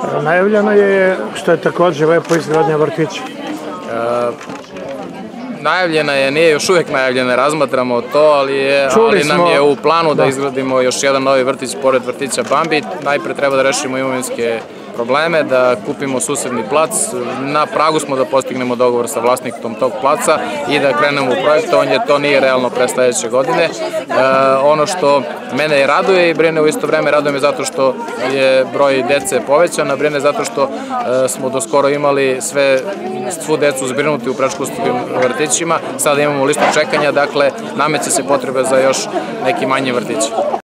Najavljeno je, što je takođe lepo, izgradnja vrtića. Najavljena je, nije još uvijek najavljena, razmatramo to, ali nam je u planu da izgradimo još jedan novi vrtić pored vrtića Bambi. Najpre treba da rešimo imovinske probleme, da kupimo susedni plac. Na pragu smo da postignemo dogovor sa vlasnikom tog placa i da krenemo u projektovanje. To nije realno pre sledeće godine. Ono što mene raduje i brine u isto vreme, raduje me zato što je broj dece povećan, a brine zato što smo do skoro imali svu decu zbrinuti u predškolskim vrtićima. Sada imamo listu čekanja, dakle nameće se potrebe za još neki manji vrtić.